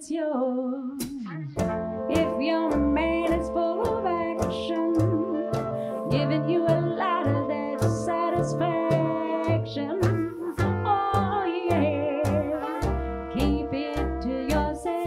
it's yours. If your man is full of action, giving you a lot of that satisfaction, oh yeah, keep it to yourself.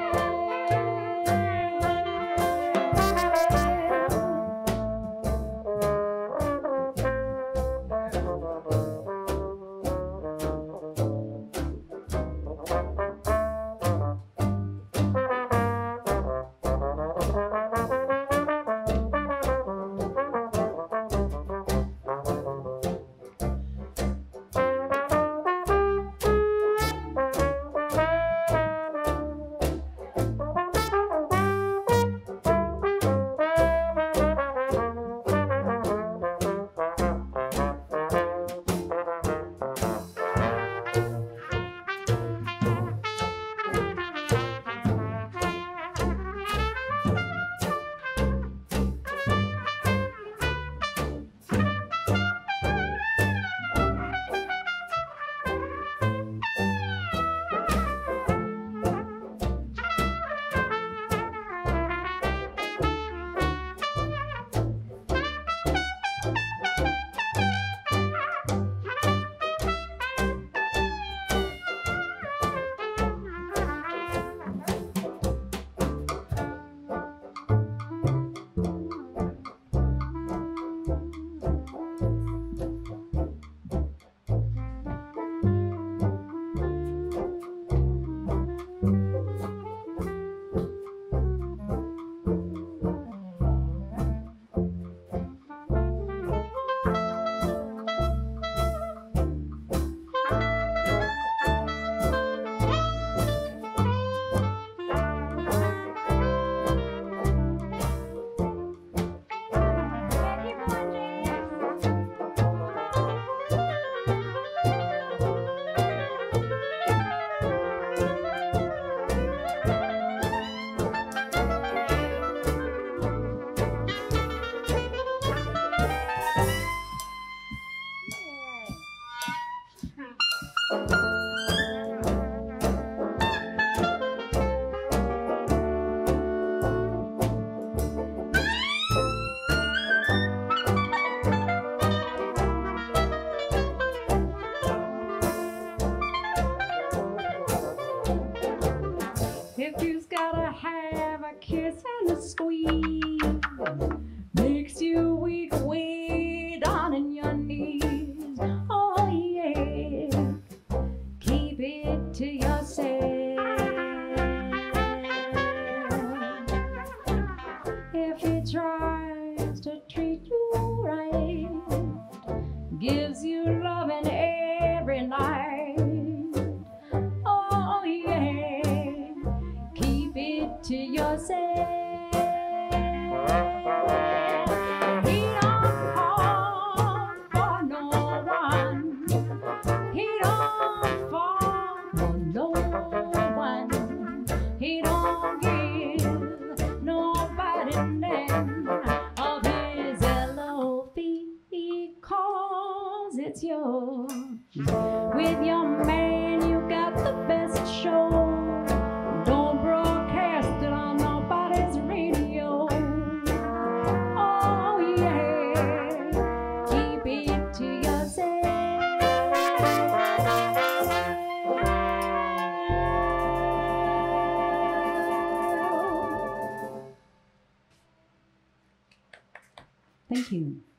If you've gotta have a kiss and a squeeze, makes you weak way down in your knees, oh yeah, keep it to yourself. If he tries to treat you right, gives you loving every night, oh yeah, keep it to yourself. He don't fall for no one. He don't fall for no one. He don't give nobody none of his LOV, cause it's yours. With your man you got the best show. Don't broadcast it on nobody's radio. Oh yeah, keep it to yourself. Thank you.